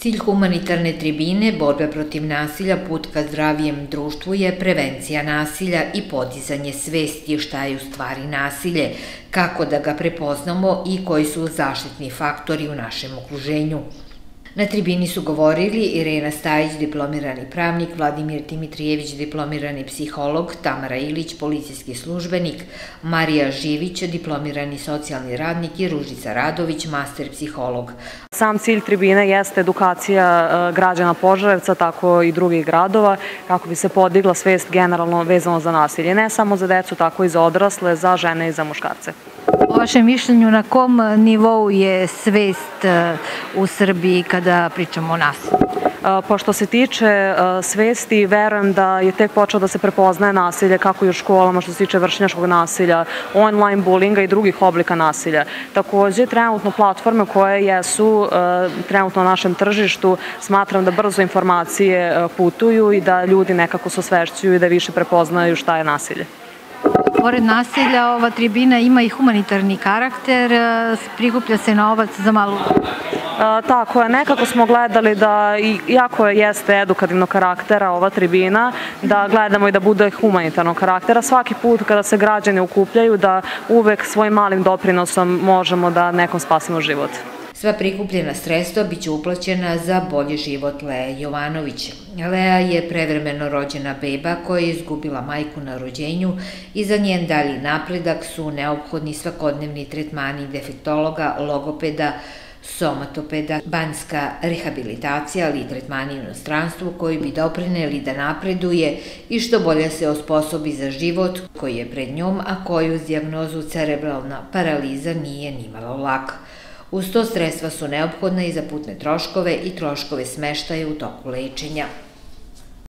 Cilj humanitarne tribine, borba protiv nasilja, put ka zdravijem društvu je prevencija nasilja i podizanje svesti šta je u stvari nasilje, kako da ga prepoznamo i koji su zaštitni faktori u našem okruženju. Na tribini su govorili Irena Stajić, diplomirani pravnik, Vladimir Dimitrijević, diplomirani psiholog, Tamara Ilić, policijski službenik, Marija Živić, diplomirani socijalni radnik i Ružica Radović, master psiholog. Sam cilj tribine jeste edukacija građana Požarevca, tako i drugih gradova, kako bi se podigla svest generalno vezano za nasilje. Ne samo za decu, tako i za odrasle, za žene i za muškarce. Po vašem mišljenju, na kom nivou je svest u Srbiji kada pričamo o nasilju? Pošto se tiče svesti, verujem da je tek počeo da se prepoznaje nasilje kako i u školama što se tiče vršnjačkog nasilja, online bulinga i drugih oblika nasilja. Takođe, trenutno platforme koje jesu trenutno na našem tržištu, smatram da brzo informacije putuju i da ljudi nekako se osvešćuju i da više prepoznaju šta je nasilje. Pored nasilja, ova tribina ima i humanitarni karakter, prikuplja se novac za malu. Tako je, nekako smo gledali da, iako jeste edukativnog karaktera ova tribina, da gledamo i da bude humanitarnog karaktera. Svaki put kada se građani okupljaju, da uvek svojim malim doprinosom možemo da nekom spasimo život. Sva prikupljena sredstva biće uplaćena za bolji život Leje Jovanović. Leja je prevremeno rođena beba koja je izgubila majku na rođenju i za njen dalji napredak su neophodni svakodnevni tretmani defektologa, logopeda, somatopeda, banjska rehabilitacija, ali i tretmani u inostranstvu koji bi doprineli da napreduje i što bolje se osposobi za život koji je pred njom, a koji uz dijagnozu cerebralna paraliza nije nimalo lak. Uz to sredstva su neophodna i za putne troškove i troškove smeštaja u toku lečenja.